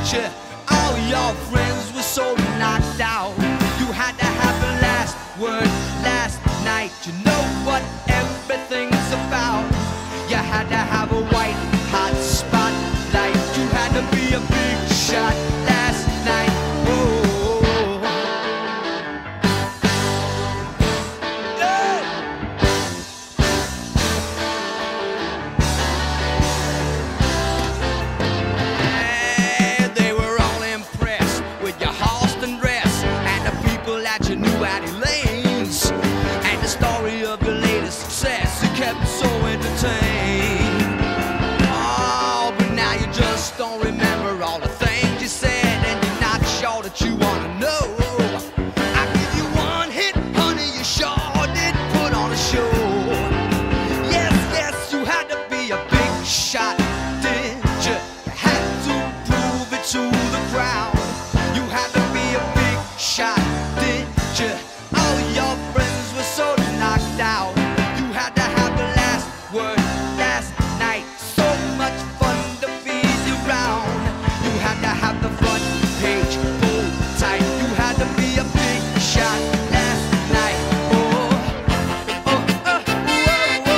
you? All your friends were so knocked out. You had to have the last word last night. You know what everything's about. You had to have a white hot spotlight. You had to be a big shot last night. Whoa. They were all impressed with your Halston dress and the people that you knew at Elaine's, and the story of your latest success. It kept so entertained. Oh, but now you just don't remember all the things you said, and you're not sure that you want to know. I give you one hit, honey, you sure did put on a show. Yes, yes, you had to be a big shot, did you? You had to prove it to the crowd. You had to be a big shot, did you? All your friends were so knocked out. You had to have the last word last night. So much fun to be around. You had to have the front page pulled tight. You had to be a big shot last night. Oh, oh, oh, oh, oh,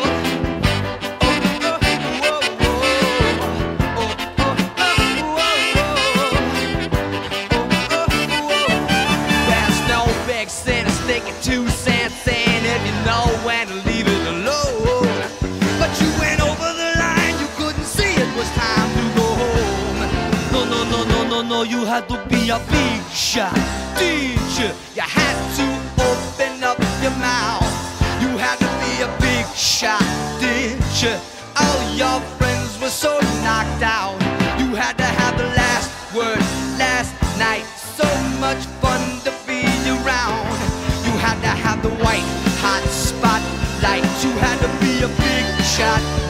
there's no big sin in sticking 2 cents in if you know when to leave it alone. But you went over the line, you couldn't see it was time to go home. No, no, no, no, no, no, you had to be a big shot, did you? You had to open up your mouth. You had to be a big shot, did you? All your friends were so knocked out. You had to have the last word last night. So much fun to be around. You had to have the white hot spotlight. You had to be a big shot.